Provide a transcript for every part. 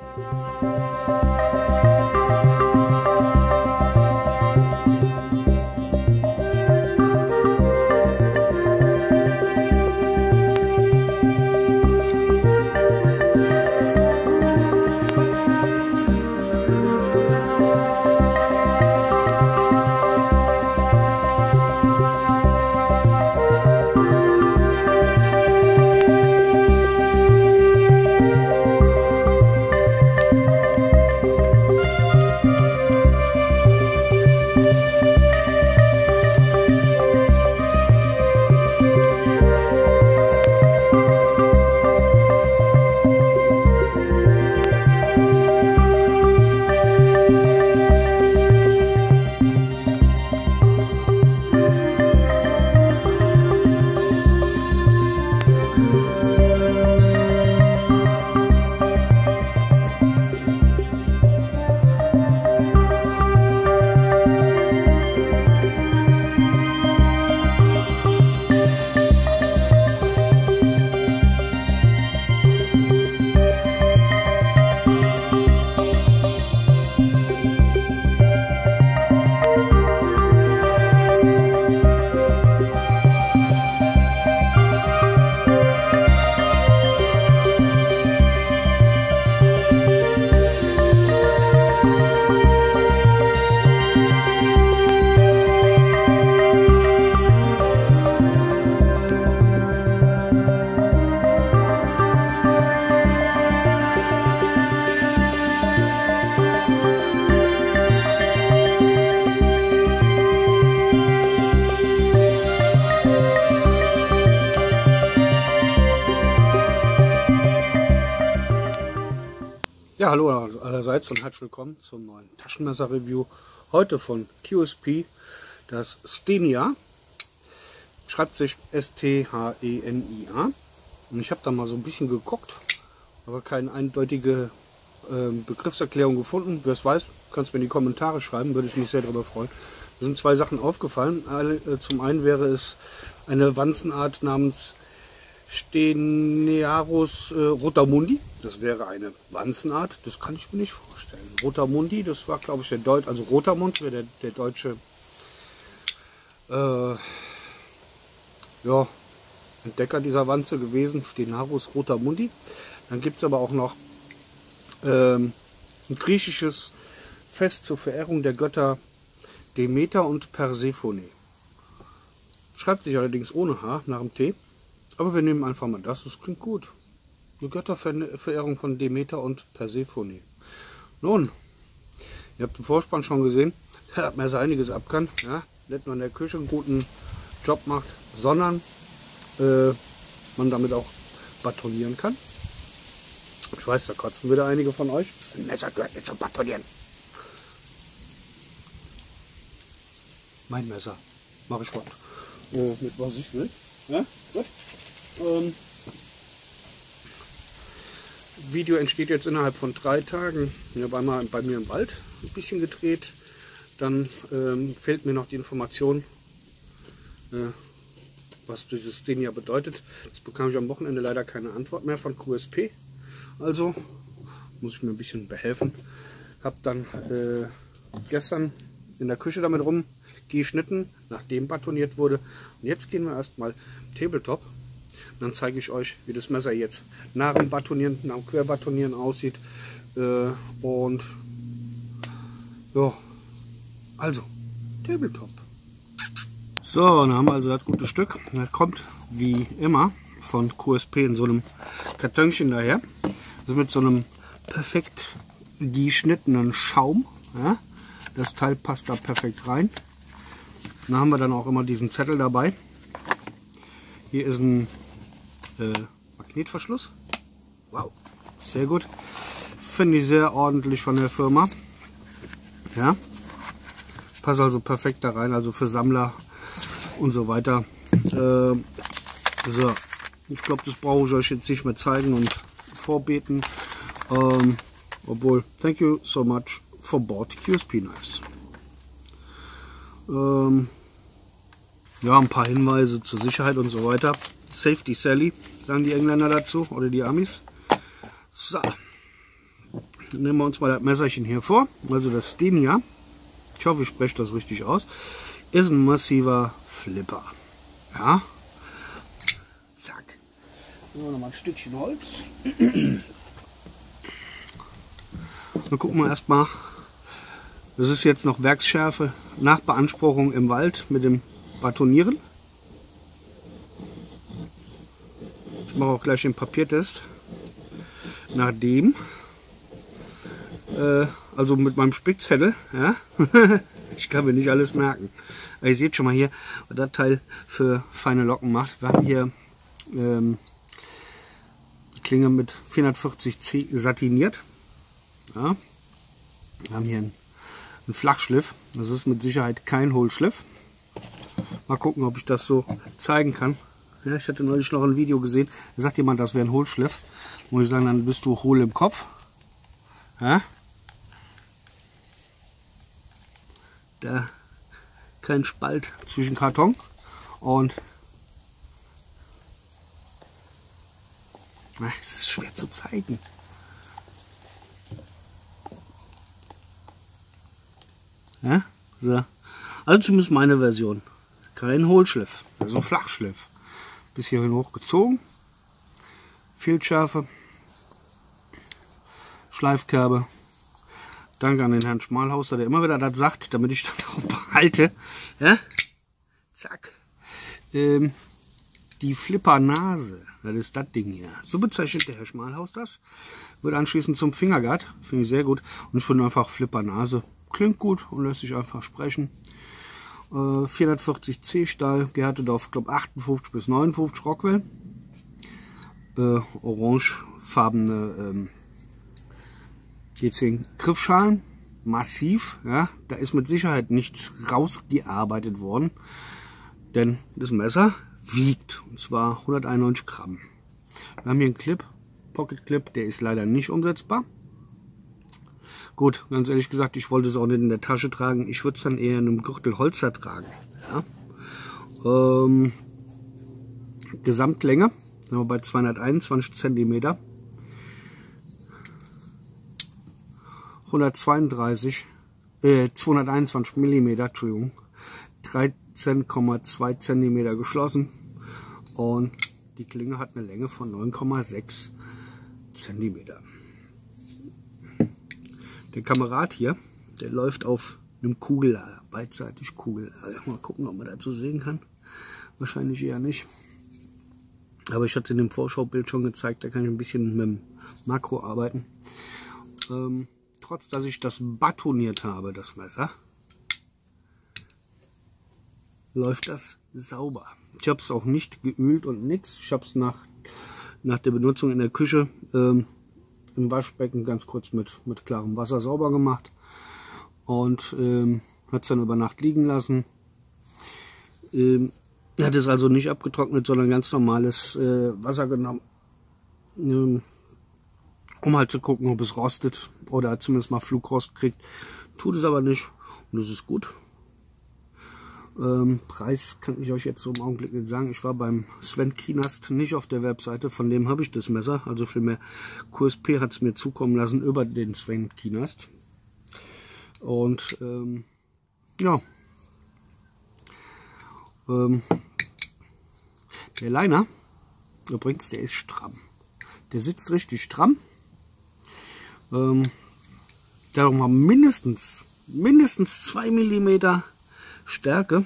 Ja, hallo allerseits und herzlich willkommen zum neuen Taschenmesser-Review. Heute von QSP, das Stenia. Schreibt sich S-T-H-E-N-I-A. Und ich habe da mal so ein bisschen geguckt, aber keine eindeutige Begriffserklärung gefunden. Wer es weiß, kannst du mir in die Kommentare schreiben, würde ich mich sehr darüber freuen. Mir sind zwei Sachen aufgefallen. Zum einen wäre es eine Wanzenart namens Steniarus Rotamundi. Das wäre eine Wanzenart, das kann ich mir nicht vorstellen. Rotamundi, das war glaube ich der Deutsche, also Rotermund wäre der deutsche ja, Entdecker dieser Wanze gewesen, Steniarus Rotamundi. Dann gibt es aber auch noch ein griechisches Fest zur Verehrung der Götter Demeter und Persephone. Schreibt sich allerdings ohne H nach dem T. Aber wir nehmen einfach mal das klingt gut. Die Götterverehrung von Demeter und Persephone. Nun, ihr habt im Vorspann schon gesehen, das Messer einiges ab kann. Ja, nicht nur in der Küche einen guten Job macht, sondern man damit auch batonieren kann. Ich weiß, da kotzen wieder einige von euch. Ein Messer gehört nicht zum Batonieren. Mein Messer. Mache ich mit was ich will. Ja, gut. Video entsteht jetzt innerhalb von 3 Tagen. Ich habe einmal bei mir im Wald ein bisschen gedreht. Dann fehlt mir noch die Information, was dieses Stenia bedeutet. Das bekam ich am Wochenende leider keine Antwort mehr von QSP. Also muss ich mir ein bisschen behelfen. Habe dann gestern in der Küche damit rumgeschnitten, nachdem batoniert wurde. Und jetzt gehen wir erstmal Tabletop. Dann zeige ich euch, wie das Messer jetzt nach dem Batonieren, nach dem Querbatonieren aussieht. Und ja, also Tabletop. So, dann haben wir also das gute Stück. Das kommt wie immer von QSP in so einem Kartönchen daher. Also mit so einem perfekt geschnittenen Schaum. Ja, das Teil passt da perfekt rein. Dann haben wir dann auch immer diesen Zettel dabei. Hier ist ein Magnetverschluss. Wow, sehr gut. Finde ich sehr ordentlich von der Firma. Ja, passt also perfekt da rein, also für Sammler und so weiter. So, ich glaube, das brauche ich euch jetzt nicht mehr zeigen und vorbeten. Obwohl, thank you so much for both QSP Knives. Ja, ein paar Hinweise zur Sicherheit und so weiter. Safety Sally, sagen die Engländer dazu oder die Amis. So. nehmen wir uns mal das Messerchen hier vor. Also das Stenia, ich hoffe, ich spreche das richtig aus, ist ein massiver Flipper. Ja. Zack. Nehmen wir noch mal ein Stückchen Holz. Dann gucken wir erstmal. Das ist jetzt noch Werksschärfe nach Beanspruchung im Wald mit dem Batonieren. Ich mache auch gleich den Papiertest. Nachdem, also mit meinem Spickzettel, ja, ich kann mir nicht alles merken. Aber ihr seht schon mal hier, was das Teil für feine Locken macht. Wir haben hier die Klinge mit 440C satiniert. Ja. Wir haben hier einen Flachschliff. Das ist mit Sicherheit kein Hohlschliff. Mal gucken, ob ich das so zeigen kann. Ja, ich hatte neulich noch ein Video gesehen, da sagt jemand, das wäre ein Hohlschliff. Muss ich sagen, dann bist du hohl im Kopf. Ja? Da kein Spalt zwischen Karton und es ist schwer zu zeigen. Ja? So. Also zumindest meine Version. Kein Hohlschliff, also ein Flachschliff. Bis hierhin hochgezogen. Fehlschärfe. Schleifkerbe. Danke an den Herrn Schmalhauser, der immer wieder das sagt, damit ich das auch behalte. Ja? Zack. Die Flippernase, das ist das Ding hier. So bezeichnet der Herr Schmalhaus das. Wird anschließend zum Fingerguard. Finde ich sehr gut. Und ich finde einfach Flippernase. Klingt gut und lässt sich einfach sprechen. 440C Stahl, gehärtet auf, glaube 58 bis 59 Rockwell. Orangefarbene G10 Griffschalen, massiv. Ja, da ist mit Sicherheit nichts rausgearbeitet worden, denn das Messer wiegt, und zwar 191 Gramm. Wir haben hier einen Clip, Pocket Clip, der ist leider nicht umsetzbar. Gut, ganz ehrlich gesagt, ich wollte es auch nicht in der Tasche tragen. Ich würde es dann eher in einem Gürtelholster tragen. Ja. Gesamtlänge sind wir bei 221 cm. 221 mm, Entschuldigung. 13,2 cm geschlossen. Und die Klinge hat eine Länge von 9,6 cm. Der Kamerad hier, der läuft auf einem Kugellader, beidseitig Kugellader. Mal gucken, ob man dazu sehen kann. Wahrscheinlich eher nicht. Aber ich hatte es in dem Vorschaubild schon gezeigt, da kann ich ein bisschen mit dem Makro arbeiten. Trotz, dass ich das batoniert habe, das Messer, läuft das sauber. Ich habe es auch nicht geölt und nichts. Ich habe es nach der Benutzung in der Küche im Waschbecken ganz kurz mit klarem Wasser sauber gemacht und hat es dann über Nacht liegen lassen. Hat es also nicht abgetrocknet, sondern ganz normales Wasser genommen, um halt zu gucken, ob es rostet oder zumindest mal Flugrost kriegt. Tut es aber nicht und das ist gut. Preis kann ich euch jetzt so im Augenblick nicht sagen. Ich war beim Sven Kienast nicht auf der Webseite, von dem habe ich das Messer. Also vielmehr QSP hat es mir zukommen lassen über den Sven Kienast. Und ja, der Liner, übrigens, der ist stramm. Der sitzt richtig stramm. Darum haben mindestens 2 mm Stärke.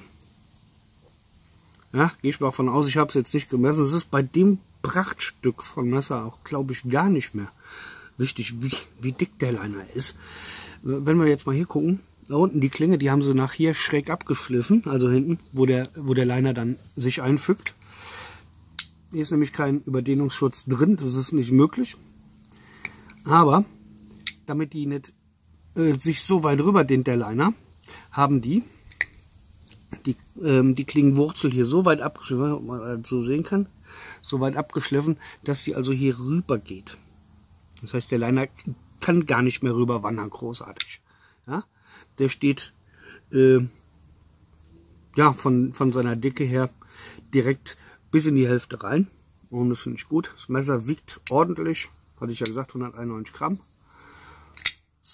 Ja, gehe ich mal davon aus, ich habe es jetzt nicht gemessen. Es ist bei dem Prachtstück von Messer auch, glaube ich, gar nicht mehr wichtig, wie dick der Liner ist. Wenn wir jetzt mal hier gucken, da unten die Klinge, die haben sie nach hier schräg abgeschliffen, also hinten, wo der Liner dann sich einfügt. Hier ist nämlich kein Überdehnungsschutz drin, das ist nicht möglich. Aber damit die nicht sich so weit rüber dehnt, der Liner, haben die Klingenwurzel hier so weit abgeschliffen, ob man das so sehen kann, so weit abgeschliffen, dass sie also hier rüber geht. Das heißt, der Liner kann gar nicht mehr rüber wandern, großartig. Ja? Der steht ja, von seiner Dicke her direkt bis in die Hälfte rein. Und das finde ich gut. Das Messer wiegt ordentlich, hatte ich ja gesagt, 191 Gramm.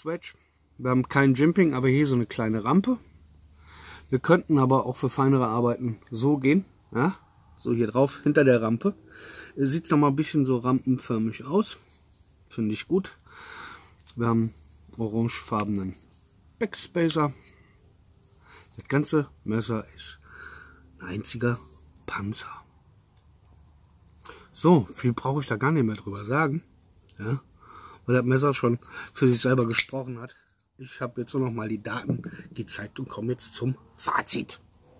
Switch. Wir haben kein Jimping, aber hier so eine kleine Rampe. Wir könnten aber auch für feinere Arbeiten so gehen. Ja? So hier drauf, hinter der Rampe. Sieht noch mal ein bisschen so rampenförmig aus. Finde ich gut. Wir haben orangefarbenen Backspacer. Das ganze Messer ist ein einziger Panzer. So, viel brauche ich da gar nicht mehr drüber sagen. Ja? Weil das Messer schon für sich selber gesprochen hat. Ich habe jetzt nur noch mal die Daten gezeigt und komme jetzt zum Fazit.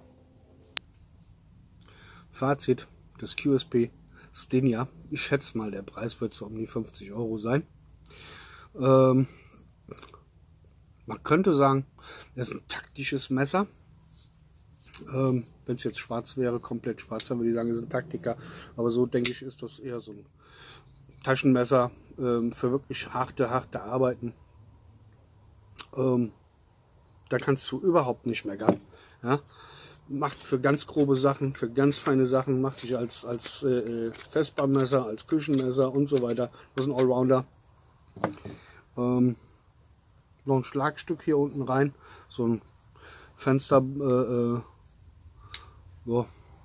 Fazit des QSP Stenia. Ich schätze mal, der Preis wird so um die 50 Euro sein. Man könnte sagen, das ist ein taktisches Messer. Wenn es jetzt schwarz wäre, komplett schwarz, dann würde ich sagen, es ist ein Taktiker. Aber so denke ich, ist das eher so ein Taschenmesser für wirklich harte Arbeiten. Da kannst du überhaupt nicht meckern. Ja? Macht für ganz grobe Sachen, für ganz feine Sachen, macht sich als Festbahnmesser, als Küchenmesser und so weiter. Das ist ein Allrounder. Noch ein Schlagstück hier unten rein, so ein Fenster, so.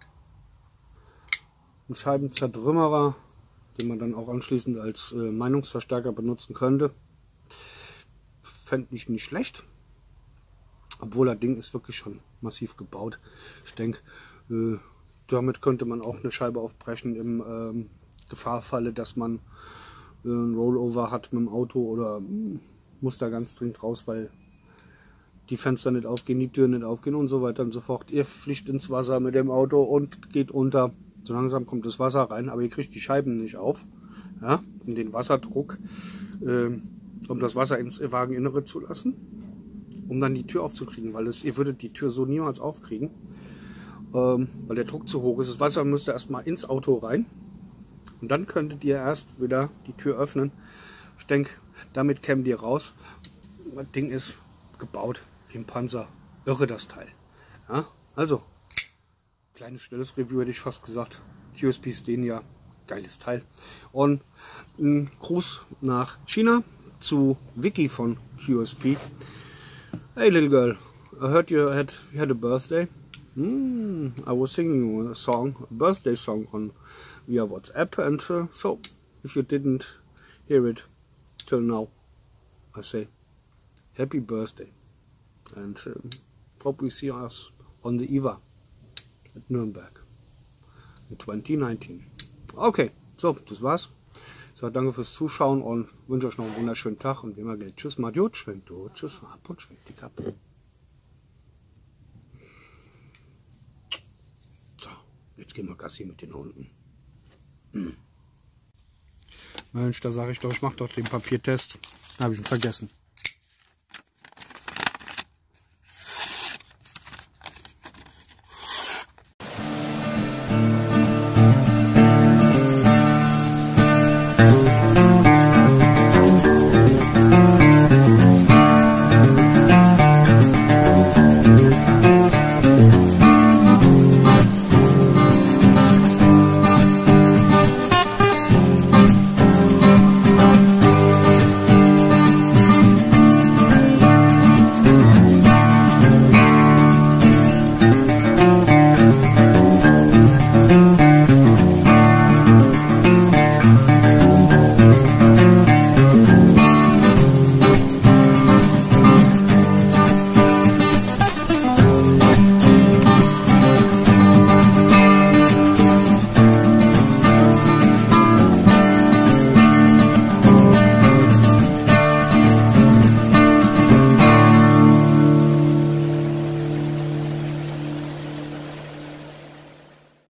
Ein Scheibenzertrümmerer, den man dann auch anschließend als Meinungsverstärker benutzen könnte. Fände ich nicht schlecht. Obwohl das Ding ist wirklich schon massiv gebaut. Ich denke, damit könnte man auch eine Scheibe aufbrechen im Gefahrfalle, dass man ein Rollover hat mit dem Auto oder muss da ganz dringend raus, weil die Fenster nicht aufgehen, die Türen nicht aufgehen und so weiter und so fort. Ihr fliegt ins Wasser mit dem Auto und geht unter. So langsam kommt das Wasser rein, aber ihr kriegt die Scheiben nicht auf. Ja, und den Wasserdruck, um das Wasser ins Wageninnere zu lassen, um dann die Tür aufzukriegen, weil ihr würdet die Tür so niemals aufkriegen, weil der Druck zu hoch ist. Das Wasser müsste erstmal ins Auto rein und dann könntet ihr erst wieder die Tür öffnen. Ich denke, damit kämt ihr raus. Das Ding ist gebaut wie ein Panzer. Irre das Teil. Ja, also, kleines schnelles Review hätte ich fast gesagt. QSP Stenia, geiles Teil. Und ein Gruß nach China zu Vicky von QSP. Hey little girl, I heard you had a birthday. I was singing a birthday song on via WhatsApp, and so if you didn't hear it till now, I say happy birthday, and hope we see us on the IWA at Nürnberg in 2019. Okay, so, das war's. So, danke fürs Zuschauen und wünsche euch noch einen wunderschönen Tag und wie immer gilt, tschüss, Madio, schwenkt durch, tschüss, ab und schwenkt die Kappe. So, jetzt gehen wir Gassi mit den Hunden. Mensch, da sage ich doch, ich mache doch den Papiertest. Da habe ich ihn vergessen.